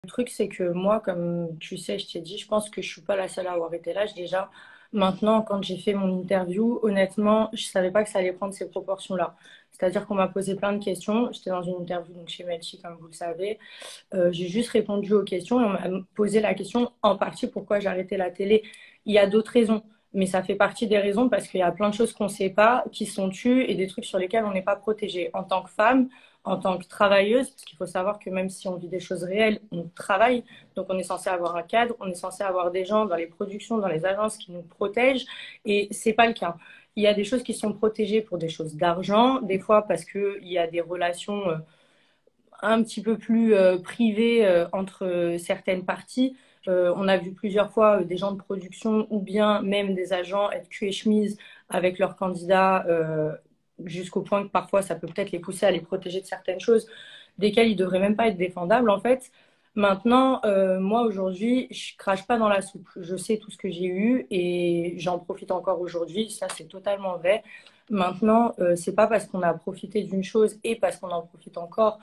Le truc, c'est que moi, comme tu sais, je t'ai dit, je pense que je suis pas la seule à avoir été lâche déjà. Maintenant, quand j'ai fait mon interview, honnêtement, je savais pas que ça allait prendre ces proportions-là. C'est-à-dire qu'on m'a posé plein de questions. J'étais dans une interview donc chez Melchi, comme vous le savez. J'ai juste répondu aux questions et on m'a posé la question en partie pourquoi j'ai arrêté la télé. Il y a d'autres raisons, mais ça fait partie des raisons parce qu'il y a plein de choses qu'on ne sait pas, qui sont tues et des trucs sur lesquels on n'est pas protégé. En tant que femme, en tant que travailleuse, parce qu'il faut savoir que même si on vit des choses réelles, on travaille, donc on est censé avoir un cadre, on est censé avoir des gens dans les productions, dans les agences qui nous protègent, et c'est pas le cas. Il y a des choses qui sont protégées pour des choses d'argent, des fois parce qu'il y a des relations un petit peu plus privé entre certaines parties. On a vu plusieurs fois des gens de production ou bien même des agents être cul et chemise avec leurs candidats jusqu'au point que parfois ça peut peut-être les pousser à les protéger de certaines choses desquelles ils ne devraient même pas être défendables en fait. Maintenant, moi aujourd'hui, je crache pas dans la soupe. Je sais tout ce que j'ai eu et j'en profite encore aujourd'hui. Ça, c'est totalement vrai. Maintenant, c'est pas parce qu'on a profité d'une chose et parce qu'on en profite encore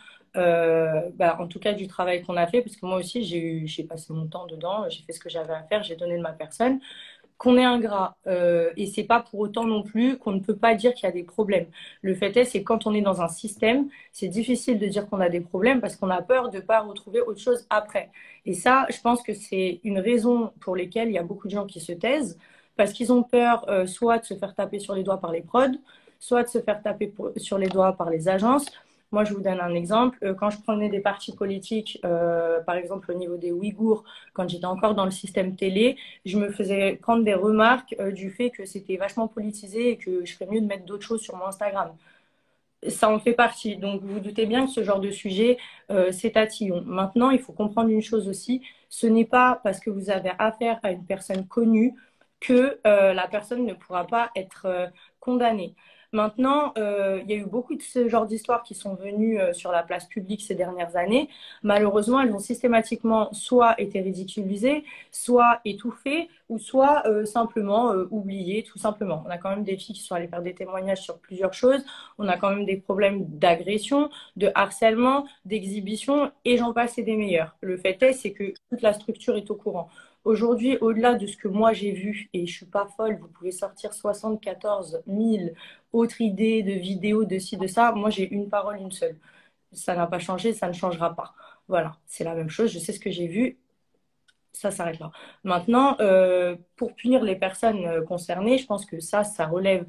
en tout cas du travail qu'on a fait, parce que moi aussi j'ai passé mon temps dedans, j'ai fait ce que j'avais à faire, j'ai donné de ma personne, qu'on est ingrat. Et c'est pas pour autant non plus qu'on ne peut pas dire qu'il y a des problèmes. Le fait est, c'est quand on est dans un système, c'est difficile de dire qu'on a des problèmes parce qu'on a peur de pas retrouver autre chose après. Et ça, je pense que c'est une raison pour laquelle il y a beaucoup de gens qui se taisent, parce qu'ils ont peur soit de se faire taper sur les doigts par les prods, soit de se faire taper sur les doigts par les agences. Moi, je vous donne un exemple. Quand je prenais des partis politiques, par exemple au niveau des Ouïghours, quand j'étais encore dans le système télé, je me faisais prendre des remarques du fait que c'était vachement politisé et que je ferais mieux de mettre d'autres choses sur mon Instagram. Ça en fait partie. Donc, vous vous doutez bien que ce genre de sujet, c'est tatillon. Maintenant, il faut comprendre une chose aussi. Ce n'est pas parce que vous avez affaire à une personne connue que la personne ne pourra pas être condamnée. Maintenant, il y a eu beaucoup de ce genre d'histoires qui sont venues sur la place publique ces dernières années. Malheureusement, elles ont systématiquement soit été ridiculisées, soit étouffées, ou soit simplement oubliées, tout simplement. On a quand même des filles qui sont allées faire des témoignages sur plusieurs choses. On a quand même des problèmes d'agression, de harcèlement, d'exhibition, et j'en passe et des meilleurs. Le fait est, c'est que toute la structure est au courant. Aujourd'hui, au-delà de ce que moi j'ai vu, et je suis pas folle, vous pouvez sortir 74 000 autres idées de vidéos, de ci, de ça. Moi, j'ai une parole, une seule. Ça n'a pas changé, ça ne changera pas. Voilà, c'est la même chose. Je sais ce que j'ai vu, ça s'arrête là. Maintenant, pour punir les personnes concernées, je pense que ça relève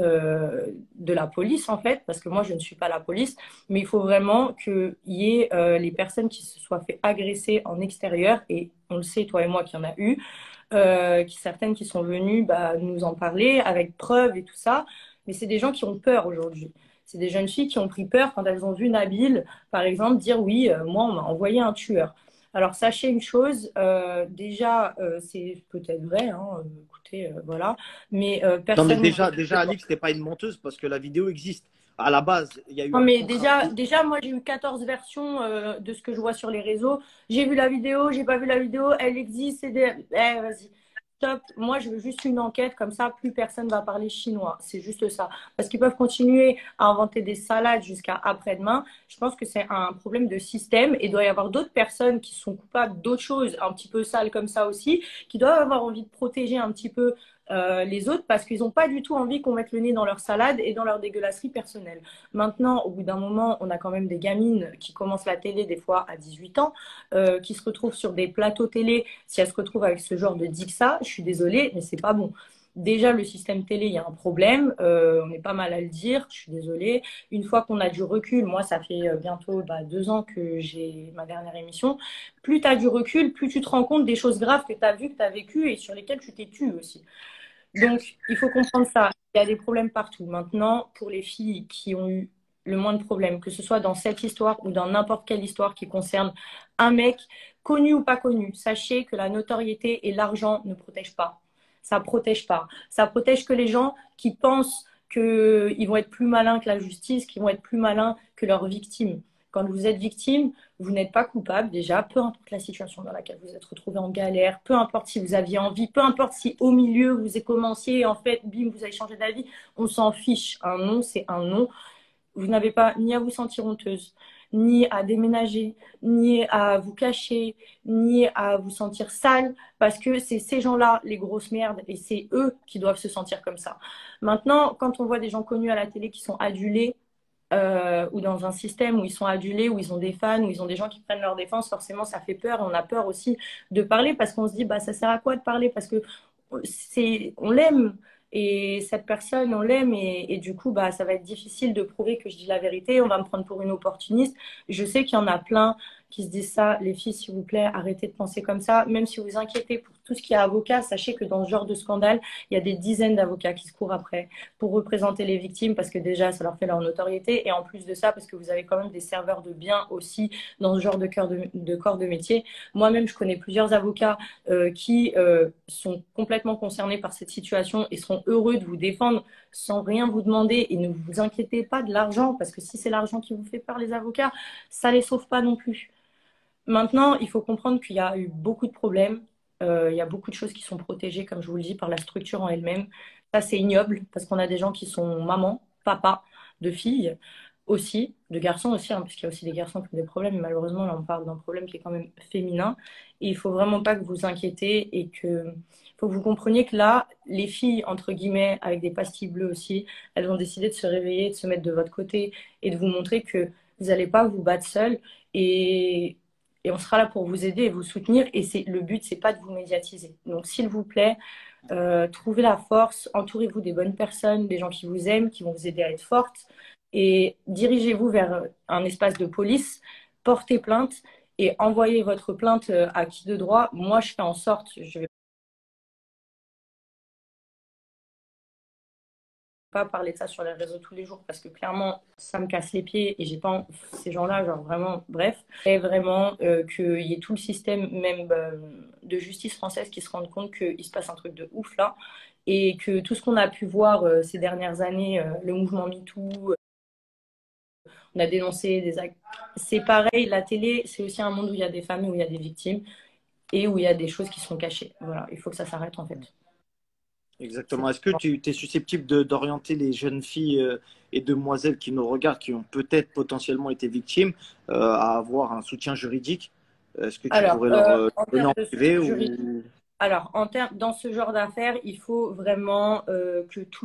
de la police en fait, parce que moi je ne suis pas la police, mais il faut vraiment qu'il y ait les personnes qui se soient fait agresser en extérieur, et on le sait, toi et moi, qu'il y en a eu, certaines qui sont venues nous en parler avec preuves et tout ça, mais c'est des gens qui ont peur aujourd'hui. C'est des jeunes filles qui ont pris peur quand elles ont vu Nabil, par exemple, dire oui, moi on m'a envoyé un tueur. Alors, sachez une chose, déjà, c'est peut-être vrai, hein, écoutez, voilà, mais Non, mais personne ne déjà, Alix, t'es pas une menteuse parce que la vidéo existe. À la base, il y a eu Non, un mais contrat. déjà, moi, j'ai eu 14 versions de ce que je vois sur les réseaux. J'ai vu la vidéo, j'ai pas vu la vidéo, elle existe, vas-y, stop. Moi, je veux juste une enquête, comme ça, plus personne va parler chinois. C'est juste ça. Parce qu'ils peuvent continuer à inventer des salades jusqu'à après-demain. Je pense que c'est un problème de système et il doit y avoir d'autres personnes qui sont coupables d'autres choses un petit peu sales comme ça aussi, qui doivent avoir envie de protéger un petit peu les autres parce qu'ils n'ont pas du tout envie qu'on mette le nez dans leur salade et dans leur dégueulasserie personnelle. Maintenant, au bout d'un moment, on a quand même des gamines qui commencent la télé des fois à 18 ans, qui se retrouvent sur des plateaux télé. Si elles se retrouvent avec ce genre de dixa, je suis désolée, mais c'est pas bon. Déjà, le système télé, il y a un problème. On est pas mal à le dire. Je suis désolée. Une fois qu'on a du recul, moi, ça fait bientôt 2 ans que j'ai ma dernière émission. Plus tu as du recul, plus tu te rends compte des choses graves que tu as vues, que tu as vécues et sur lesquelles tu t'es tue aussi. Donc, il faut comprendre ça. Il y a des problèmes partout. Maintenant, pour les filles qui ont eu le moins de problèmes, que ce soit dans cette histoire ou dans n'importe quelle histoire qui concerne un mec, connu ou pas connu, sachez que la notoriété et l'argent ne protègent pas. Ça protège pas. Ça protège que les gens qui pensent qu'ils vont être plus malins que la justice, qui vont être plus malins que leurs victimes. Quand vous êtes victime, vous n'êtes pas coupable déjà, peu importe la situation dans laquelle vous êtes retrouvé en galère, peu importe si vous aviez envie, peu importe si au milieu vous avez commencé, en fait, bim, vous avez changé d'avis, on s'en fiche. Un non, c'est un non. Vous n'avez pas ni à vous sentir honteuse, ni à déménager, ni à vous cacher, ni à vous sentir sale, parce que c'est ces gens-là, les grosses merdes, et c'est eux qui doivent se sentir comme ça. Maintenant, quand on voit des gens connus à la télé qui sont adulés, ou dans un système où ils sont adulés, où ils ont des fans, où ils ont des gens qui prennent leur défense, forcément ça fait peur et on a peur aussi de parler parce qu'on se dit bah ça sert à quoi de parler parce que on l'aime et cette personne on l'aime et du coup bah ça va être difficile de prouver que je dis la vérité, on va me prendre pour une opportuniste. Je sais qu'il y en a plein qui se disent ça, les filles s'il vous plaît arrêtez de penser comme ça, même si vous vous inquiétez pour tout ce qui est avocat, sachez que dans ce genre de scandale il y a des dizaines d'avocats qui se courent après pour représenter les victimes parce que déjà ça leur fait leur notoriété et en plus de ça parce que vous avez quand même des serveurs de biens aussi dans ce genre de corps de métier. Moi-même je connais plusieurs avocats qui sont complètement concernés par cette situation et seront heureux de vous défendre sans rien vous demander et ne vous inquiétez pas de l'argent parce que si c'est l'argent qui vous fait peur les avocats, ça les sauve pas non plus. Maintenant, il faut comprendre qu'il y a eu beaucoup de problèmes. Il y a beaucoup de choses qui sont protégées, comme je vous le dis, par la structure en elle-même. Ça, c'est ignoble parce qu'on a des gens qui sont mamans, papas, de filles aussi, de garçons aussi, hein, parce qu'il y a aussi des garçons qui ont des problèmes. Mais malheureusement, là, on parle d'un problème qui est quand même féminin. Et il faut vraiment pas que vous vous inquiétez et que faut que vous compreniez que là, les filles, entre guillemets, avec des pastilles bleues aussi, elles ont décidé de se réveiller, de se mettre de votre côté et de vous montrer que vous n'allez pas vous battre seul. Et on sera là pour vous aider et vous soutenir. Et le but, c'est pas de vous médiatiser. Donc, s'il vous plaît, trouvez la force, entourez-vous des bonnes personnes, des gens qui vous aiment, qui vont vous aider à être forte. Et dirigez-vous vers un espace de police, portez plainte et envoyez votre plainte à qui de droit. Moi, je fais en sorte, je vais pas parler de ça sur les réseaux tous les jours parce que clairement ça me casse les pieds et j'ai pas ces gens-là genre vraiment bref et vraiment qu'il y ait tout le système même de justice française qui se rende compte qu'il se passe un truc de ouf là et que tout ce qu'on a pu voir ces dernières années le mouvement MeToo on a dénoncé des actes c'est pareil la télé c'est aussi un monde où il y a des familles où il y a des victimes et où il y a des choses qui sont cachées voilà il faut que ça s'arrête en fait. Exactement. Est-ce que tu es susceptible d'orienter les jeunes filles et demoiselles qui nous regardent, qui ont peut-être potentiellement été victimes, à avoir un soutien juridique? Est-ce que tu Alors, pourrais leur en donner termes en de privé juridique, ou... alors, dans ce genre d'affaires, il faut vraiment que tous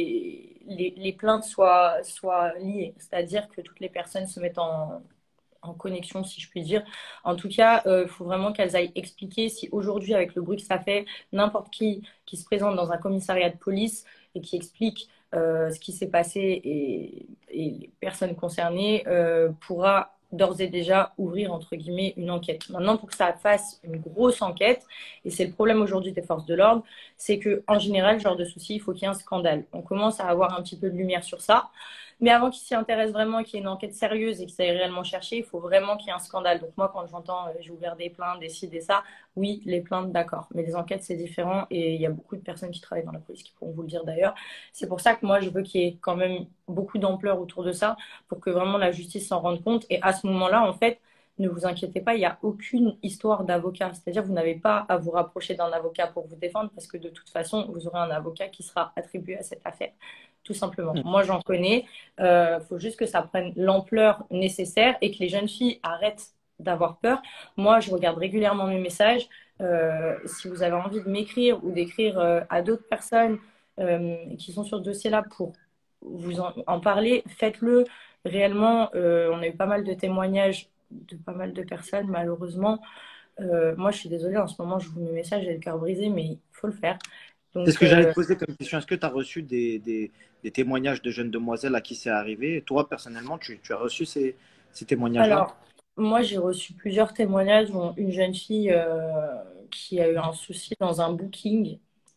les plaintes soient liées, c'est-à-dire que toutes les personnes se mettent en connexion, si je puis dire. En tout cas, il faut vraiment qu'elles aillent expliquer si aujourd'hui, avec le bruit que ça fait, n'importe qui se présente dans un commissariat de police et qui explique ce qui s'est passé et les personnes concernées pourra d'ores et déjà ouvrir, entre guillemets, une enquête. Maintenant, pour que ça fasse une grosse enquête, et c'est le problème aujourd'hui des forces de l'ordre, c'est que en général, ce genre de souci, il faut qu'il y ait un scandale. On commence à avoir un petit peu de lumière sur ça. Mais avant qu'ils s'y intéressent vraiment, qu'il y ait une enquête sérieuse et qu'ils aillent réellement chercher, il faut vraiment qu'il y ait un scandale. Donc moi, quand j'entends j'ai ouvert des plaintes, des ci, des ça, oui, les plaintes, d'accord. Mais les enquêtes, c'est différent et il y a beaucoup de personnes qui travaillent dans la police qui pourront vous le dire d'ailleurs. C'est pour ça que moi, je veux qu'il y ait quand même beaucoup d'ampleur autour de ça pour que vraiment la justice s'en rende compte. Et à ce moment-là, en fait, ne vous inquiétez pas, il n'y a aucune histoire d'avocat. C'est-à-dire, vous n'avez pas à vous rapprocher d'un avocat pour vous défendre parce que de toute façon, vous aurez un avocat qui sera attribué à cette affaire. Tout simplement. Moi, j'en connais. Faut juste que ça prenne l'ampleur nécessaire et que les jeunes filles arrêtent d'avoir peur. Moi, je regarde régulièrement mes messages. Si vous avez envie de m'écrire ou d'écrire à d'autres personnes qui sont sur ce dossier-là pour vous en parler, faites-le. Réellement, on a eu pas mal de témoignages de pas mal de personnes, malheureusement. Moi, je suis désolée, en ce moment, je vous mets mes messages, j'ai le cœur brisé, mais il faut le faire. C'est ce Donc, que j'allais te poser comme question. Est-ce que tu as reçu des témoignages de jeunes demoiselles à qui c'est arrivé? Et toi, personnellement, tu as reçu ces témoignages-là? alors, moi, j'ai reçu plusieurs témoignages, dont une jeune fille qui a eu un souci dans un booking,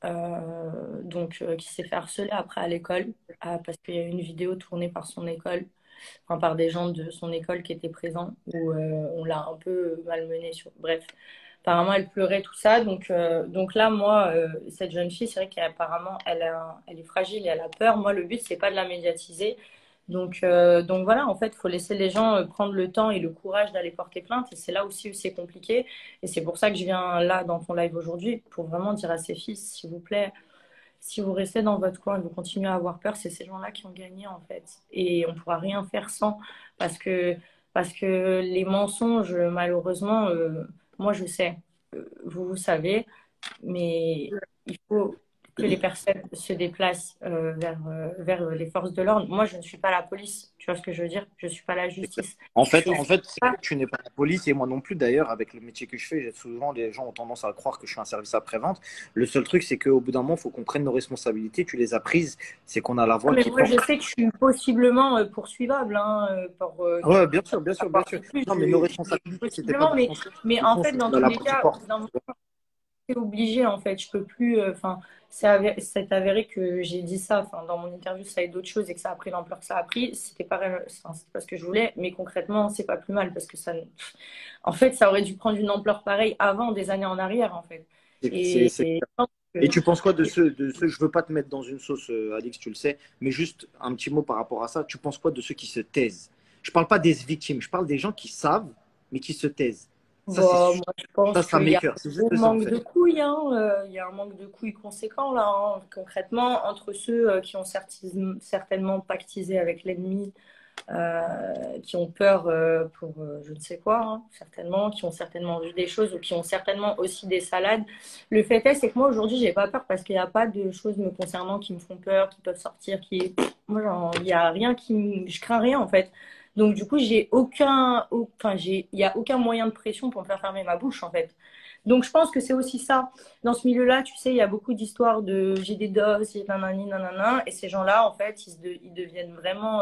qui s'est fait harceler après à l'école, parce qu'il y a eu une vidéo tournée par son école, enfin, par des gens de son école qui étaient présents, où on l'a un peu malmenée. Bref, apparemment, elle pleurait, tout ça. Donc là, moi, cette jeune fille, c'est vrai qu'apparemment, elle est fragile et elle a peur. Moi, le but, c'est pas de la médiatiser. Donc voilà, en fait, il faut laisser les gens prendre le temps et le courage d'aller porter plainte. Et c'est là aussi où c'est compliqué. Et c'est pour ça que je viens là dans ton live aujourd'hui, pour vraiment dire à ces filles, s'il vous plaît, si vous restez dans votre coin et vous continuez à avoir peur, c'est ces gens-là qui ont gagné, en fait. Et on ne pourra rien faire sans. Parce que Parce que les mensonges, malheureusement, moi je sais, vous, vous savez, mais il faut que les personnes se déplacent vers les forces de l'ordre. Moi, je ne suis pas la police, tu vois ce que je veux dire? Je ne suis pas la justice. Et En c'est fait, c'est ça, que tu n'es pas la police et moi non plus d'ailleurs, avec le métier que je fais, souvent les gens ont tendance à croire que je suis un service après-vente. Le seul truc, c'est qu'au bout d'un moment, il faut qu'on prenne nos responsabilités. Tu les as prises, c'est qu'on a la voix mais qui moi, je porte. sais que je suis possiblement poursuivable hein, pour Ouais, bien sûr, bien sûr, bien avoir sûr. plus. Non, mais nos Je suis responsabilités, c'était pas possiblement, de construire mais une en réponse, fait, dans c'était tous la les voix qui cas, porte. c'est obligé en fait. Je peux plus. Enfin, c'est avéré que j'ai dit ça. Enfin, dans mon interview, ça a été d'autres choses et que ça a pris l'ampleur que ça a pris. C'était pas ce que je voulais, mais concrètement, c'est pas plus mal parce que ça. En fait, ça aurait dû prendre une ampleur pareille avant, des années en arrière, en fait. C'est Et je pense Et que- tu penses quoi je veux pas te mettre dans une sauce, Alix, tu le sais, mais juste un petit mot par rapport à ça. Tu penses quoi de ceux qui se taisent? Je parle pas des victimes, je parle des gens qui savent, mais qui se taisent. Ça, bon, moi, je pense ça qu'il y a m'écoeure. C'est un juste ça, en manque fait. de couilles, hein. Il y a un manque de couilles conséquent là, hein. Concrètement, entre ceux qui ont certainement pactisé avec l'ennemi qui ont peur pour je ne sais quoi, hein, certainement, qui ont certainement vu des choses ou qui ont certainement aussi des salades. Le fait est, c'est que moi aujourd'hui, j'ai pas peur parce qu'il n'y a pas de choses me concernant qui me font peur, qui peuvent sortir, qui, moi, il y a rien je crains rien en fait. Donc du coup, il y a aucun moyen de pression pour me faire fermer ma bouche en fait. Donc je pense que c'est aussi ça. Dans ce milieu-là, tu sais, il y a beaucoup d'histoires de j'ai des doses, j'ai nanani, nanana, et ces gens-là, en fait, ils deviennent vraiment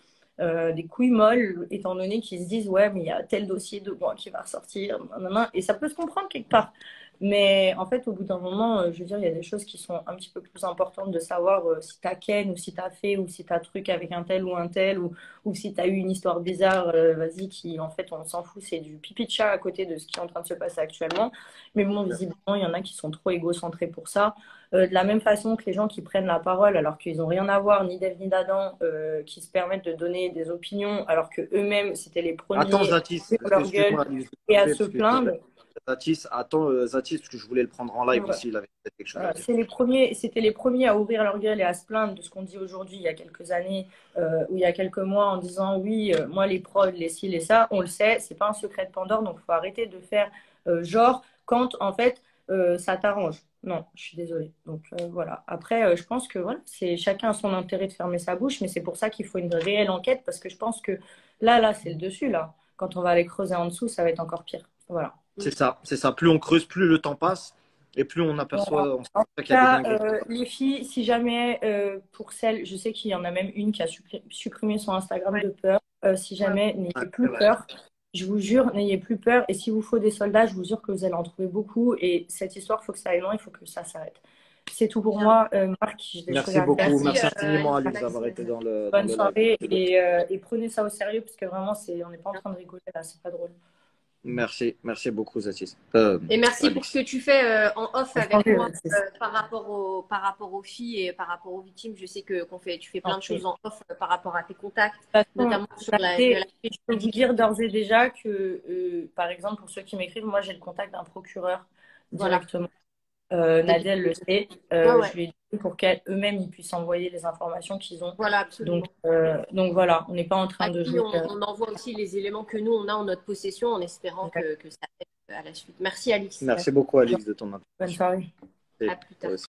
des couilles molles, étant donné qu'ils se disent, ouais, mais il y a tel dossier de moi qui va ressortir, nanana, et ça peut se comprendre quelque part. Mais en fait, au bout d'un moment, je veux dire, il y a des choses qui sont un petit peu plus importantes de savoir si t'as ken ou si t'as fait ou si t'as truc avec un tel ou si t'as eu une histoire bizarre, vas-y, qui en fait, on s'en fout, c'est du pipi de chat à côté de ce qui est en train de se passer actuellement. Mais bon, visiblement, il y en a qui sont trop égocentrés pour ça. De la même façon que les gens qui prennent la parole alors qu'ils n'ont rien à voir, ni d'Ève ni d'Adam, qui se permettent de donner des opinions alors que eux-mêmes c'était les Attends, premiers Zatis, à ouvrir leur gueule excuse-moi, Alix, et à se parce que je plaindre. Zatis, attends, Zatis, parce que je voulais le prendre en live Ouais. aussi, il avait peut-être quelque chose à Voilà, dire. c'était les premiers à ouvrir leur gueule et à se plaindre de ce qu'on dit aujourd'hui, il y a quelques années ou il y a quelques mois, en disant oui, moi les prods, les ci, les ça, on le sait, c'est pas un secret de Pandore, donc il faut arrêter de faire genre quand en fait ça t'arrange. Non, je suis désolée. Donc voilà. Après, je pense que voilà, c'est chacun a son intérêt de fermer sa bouche, mais c'est pour ça qu'il faut une réelle enquête parce que je pense que là, c'est le dessus là. Quand on va aller creuser en dessous, ça va être encore pire. Voilà. C'est ça, c'est ça. Plus on creuse, plus le temps passe, et plus Voilà. on En tout s'aperçoit qu'il y a des cas, dingueries. les filles, si jamais, pour celles, je sais qu'il y en a même une qui a supprimé son Instagram de peur. Si jamais, n'ayez plus peur. Je vous jure, n'ayez plus peur. Et s'il vous faut des soldats, je vous jure que vous allez en trouver beaucoup. Et cette histoire, il faut que ça aille loin, il faut que ça s'arrête. C'est tout pour moi. Marc, j'ai des choses Merci à faire. beaucoup, Merci, merci infiniment, Alice. Alix, d'avoir été dans Bonne le live. soirée Merci beaucoup. et prenez ça au sérieux parce que vraiment, on n'est pas en train de rigoler là, c'est pas drôle. Merci, merci beaucoup, Zatis. Et merci pour ce Alix. que tu fais en off Franchement, avec moi c'est ça. par rapport aux filles et par rapport aux victimes. Je sais que tu fais plein de De choses en off par rapport à tes contacts, toute façon, notamment sur la je peux vous dire d'ores et déjà que, par exemple, pour ceux qui m'écrivent, moi j'ai le contact d'un procureur voilà. directement. C'est bien. Nadèle le sait. Ouais, ouais. Je lui ai dit pour qu'eux-mêmes ils puissent envoyer les informations qu'ils ont. Voilà, absolument. Donc voilà, on n'est pas en train À de qui jouer. on envoie aussi les éléments que nous, on a en notre possession en espérant que ça aide à la suite. Merci, Alice. Merci beaucoup, Alix, de ton Bonne intervention. soirée. À plus tard.